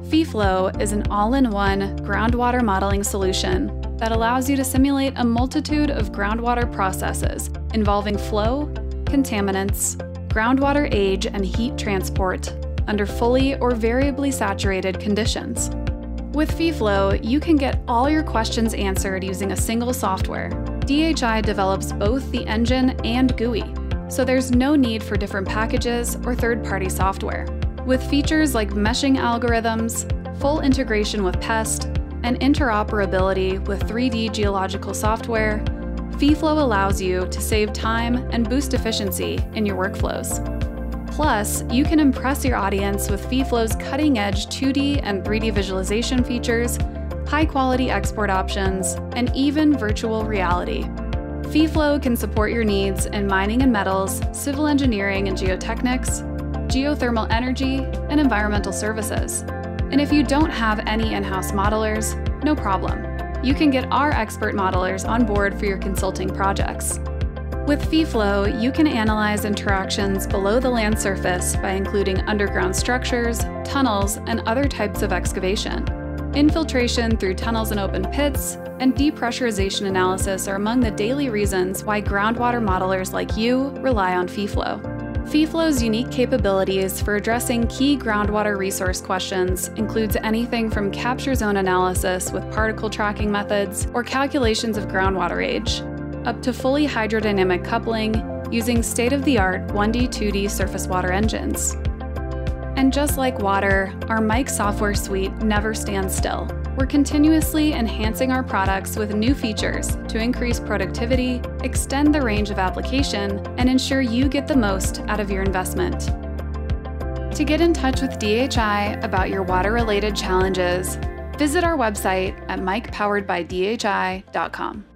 FEFLOW is an all-in-one groundwater modeling solution that allows you to simulate a multitude of groundwater processes involving flow, contaminants, groundwater age, and heat transport under fully or variably saturated conditions. With FEFLOW, you can get all your questions answered using a single software. DHI develops both the engine and GUI, so there's no need for different packages or third-party software. With features like meshing algorithms, full integration with PEST, and interoperability with 3D geological software, FEFLOW allows you to save time and boost efficiency in your workflows. Plus, you can impress your audience with FEFLOW's cutting-edge 2D and 3D visualization features, high-quality export options, and even virtual reality. FEFLOW can support your needs in mining and metals, civil engineering and geotechnics, geothermal energy, and environmental services. And if you don't have any in-house modelers, no problem. You can get our expert modelers on board for your consulting projects. With FEFLOW, you can analyze interactions below the land surface by including underground structures, tunnels, and other types of excavation. Infiltration through tunnels and open pits, and depressurization analysis are among the daily reasons why groundwater modelers like you rely on FEFLOW. FEFLOW's unique capabilities for addressing key groundwater resource questions includes anything from capture zone analysis with particle tracking methods or calculations of groundwater age, up to fully hydrodynamic coupling using state-of-the-art 1D, 2D surface water engines. And just like water, our Mike software suite never stands still. We're continuously enhancing our products with new features to increase productivity, extend the range of application, and ensure you get the most out of your investment. To get in touch with DHI about your water-related challenges, visit our website at mikepoweredbydhi.com.